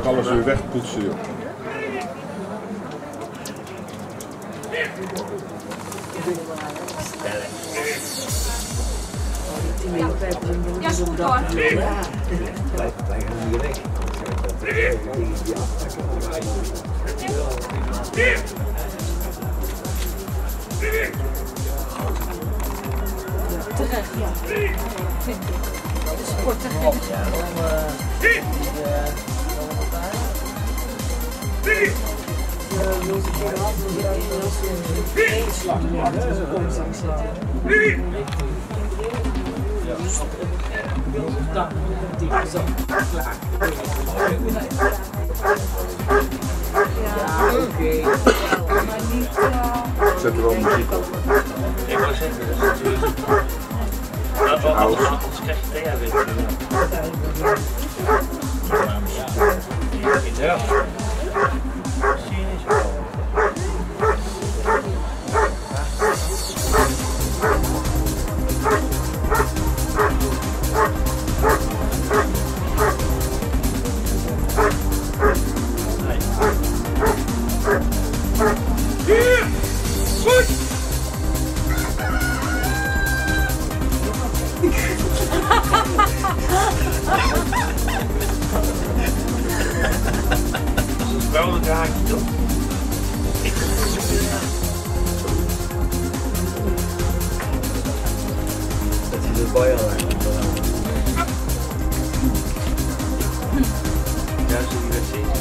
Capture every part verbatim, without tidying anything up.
alles weer wegpoetsen, joh. Ja, is goed hoor. Ja. Blijft helemaal niet weg. Terecht, ja. Vind ik. De sporter geeft ja, dan, uh, Zet er wel muziek op. Ik wou zeggen, dat is natuurlijk... Dat wel alles, anders krijg je Thea weer. Ja. Zie je niet zo wel. Wel een draadje toch? Ik vind het zo weer. Dat is het bij jou. Ja, zo die werd zien.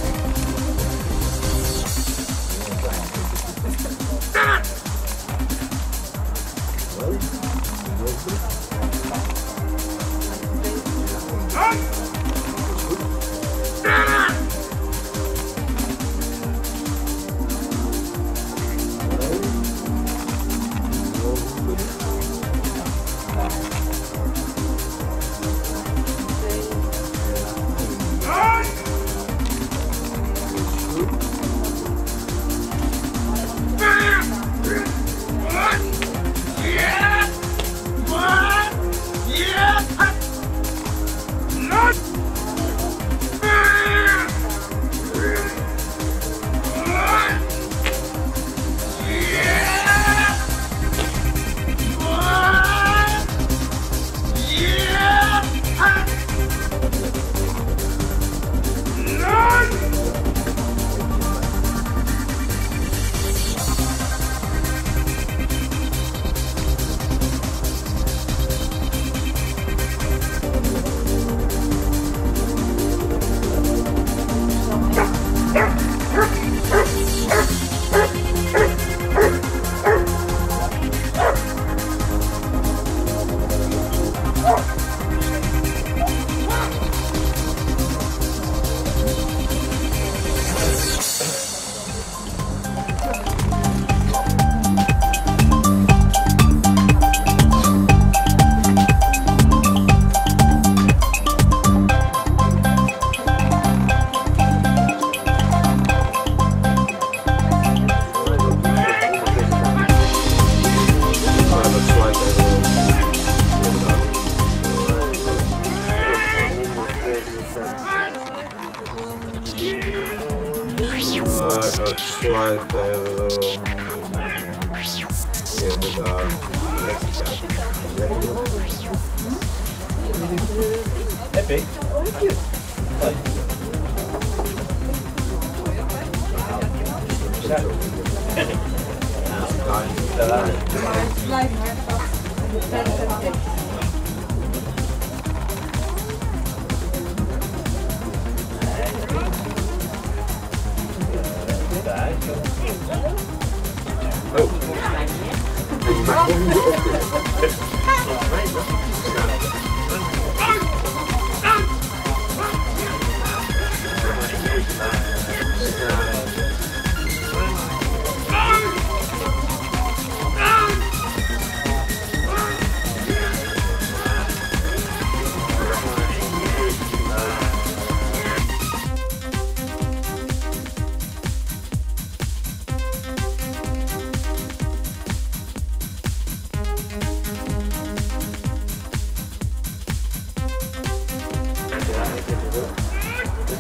Epic. Blijf maar.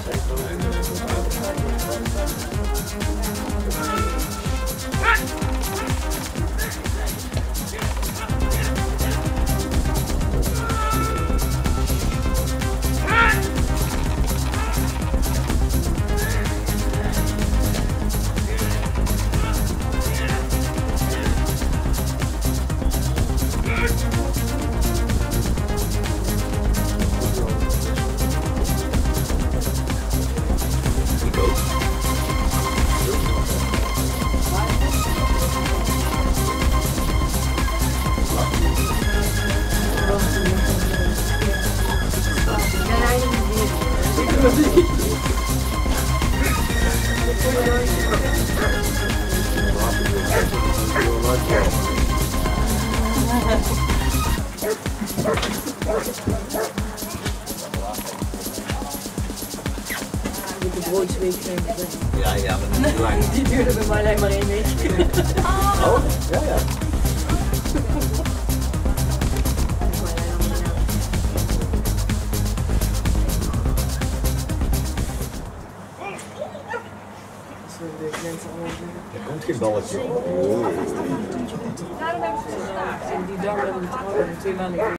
Ja, ja, maar niet te lang. Die duurde bij mij alleen maar één week. Oh, ja, ja. Er komt geen balletje. Daarom hebben ze gestaan. En die dag hebben we het twee maanden